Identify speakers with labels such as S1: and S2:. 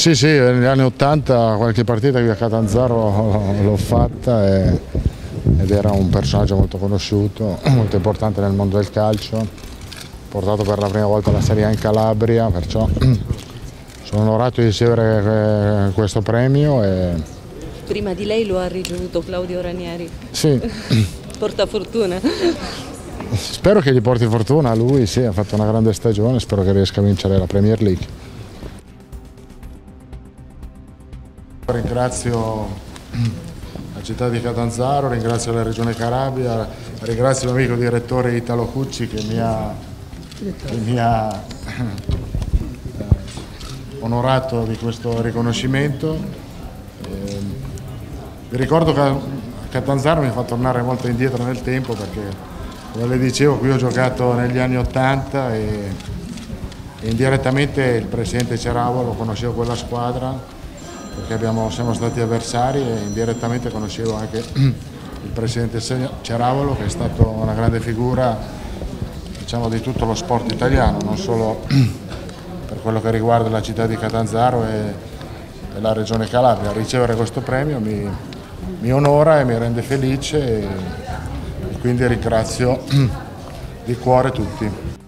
S1: Sì, sì, negli anni 80 qualche partita qui a Catanzaro l'ho fatta ed era un personaggio molto conosciuto, molto importante nel mondo del calcio, portato per la prima volta la Serie A in Calabria, perciò sono onorato di ricevere questo premio.
S2: Prima di lei lo ha ricevuto Claudio Ranieri.
S1: Sì.
S2: Porta fortuna.
S1: Spero che gli porti fortuna a lui, sì, ha fatto una grande stagione, spero che riesca a vincere la Premier League. Ringrazio la città di Catanzaro, ringrazio la Regione Calabria, ringrazio il mio amico direttore Italo Cucci che mi ha onorato di questo riconoscimento. Vi ricordo che Catanzaro mi fa tornare molto indietro nel tempo perché, come le dicevo, qui ho giocato negli anni 80 e indirettamente il presidente Ceravolo, conoscevo quella squadra perché siamo stati avversari e indirettamente conoscevo anche il presidente Ceravolo, che è stato una grande figura, diciamo, di tutto lo sport italiano, non solo per quello che riguarda la città di Catanzaro e la regione Calabria. Ricevere questo premio mi onora e mi rende felice e quindi ringrazio di cuore tutti.